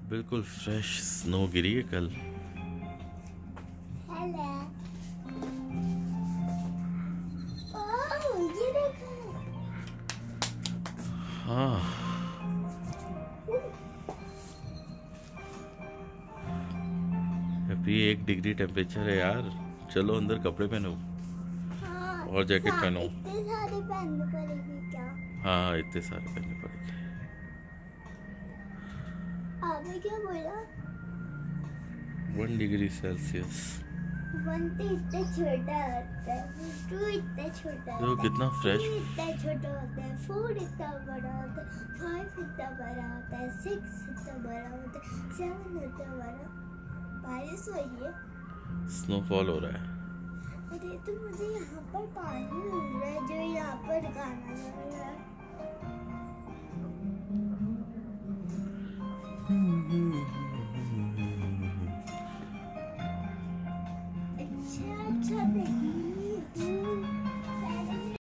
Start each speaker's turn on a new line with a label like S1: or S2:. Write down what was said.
S1: बिल्कुल fresh snow गिरी है कल। हाँ, अभी 1 डिग्री टेम्परेचर है यार। चलो अंदर कपड़े पहनो।
S2: हाँ,
S1: और जैकेट पहनो।
S2: इतने सारे पहनने पड़ेंगे क्या?
S1: हाँ, इतने सारे पहनने पड़ेंगे।
S2: आपने क्या बोला?
S1: 1 डिग्री सेल्सियस।
S2: 1 तो इतना छोटा होता है, 2 इतना छोटा
S1: देखो
S2: होता
S1: कितना
S2: है,
S1: फ्रेश।
S2: 3 इतना छोटा होता है, 4 इतना बड़ा होता है, 5 इतना बड़ा होता है, 6 इतना बड़ा होता है, 7 इतना बड़ा। बारिश हो रही है।
S1: स्नोफॉल हो रहा है।
S2: अरे तो मुझे यहाँ पर पानी मिल रहा है जो यहाँ पर गाना लग रहा है।